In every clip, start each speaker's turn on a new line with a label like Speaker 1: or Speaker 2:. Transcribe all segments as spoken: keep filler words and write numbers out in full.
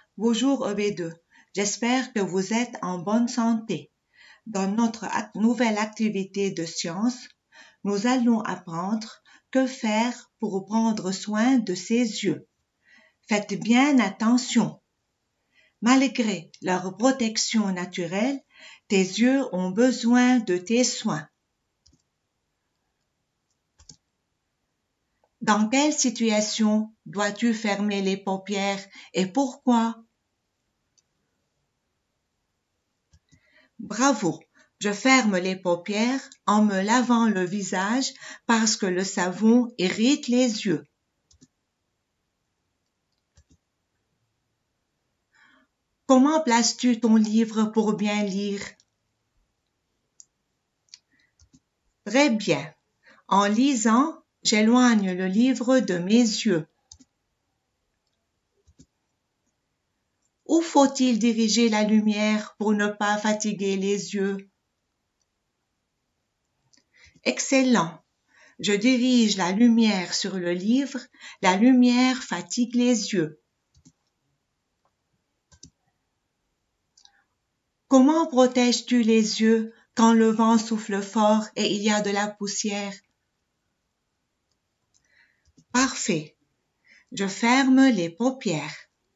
Speaker 1: Bonjour E B deux, j'espère que vous êtes en bonne santé. Dans notre act- nouvelle activité de science, nous allons apprendre que faire pour prendre soin de ses yeux. Faites bien attention. Malgré leur protection naturelle, tes yeux ont besoin de tes soins. Dans quelle situation dois-tu fermer les paupières et pourquoi? Bravo! Je ferme les paupières en me lavant le visage parce que le savon irrite les yeux. Comment places-tu ton livre pour bien lire? Très bien. En lisant, j'éloigne le livre de mes yeux. Où faut-il diriger la lumière pour ne pas fatiguer les yeux? Excellent. Je dirige la lumière sur le livre, la lumière fatigue les yeux. Comment protèges-tu les yeux quand le vent souffle fort et il y a de la poussière? Parfait. Je ferme les paupières.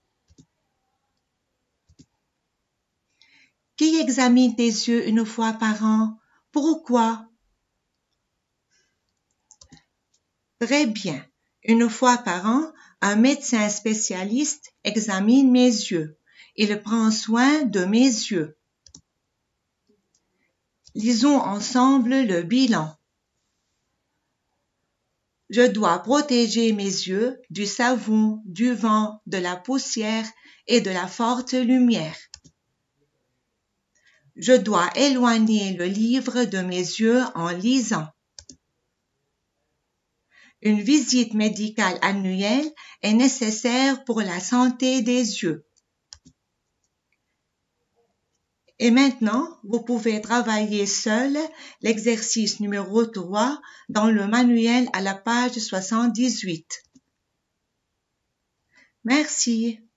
Speaker 1: Qui examine tes yeux une fois par an? Pourquoi? Très bien. Une fois par an, un médecin spécialiste examine mes yeux. Il prend soin de mes yeux. Lisons ensemble le bilan. Je dois protéger mes yeux du savon, du vent, de la poussière et de la forte lumière. Je dois éloigner le livre de mes yeux en lisant. Une visite médicale annuelle est nécessaire pour la santé des yeux. Et maintenant, vous pouvez travailler seul l'exercice numéro trois dans le manuel à la page soixante-dix-huit. Merci.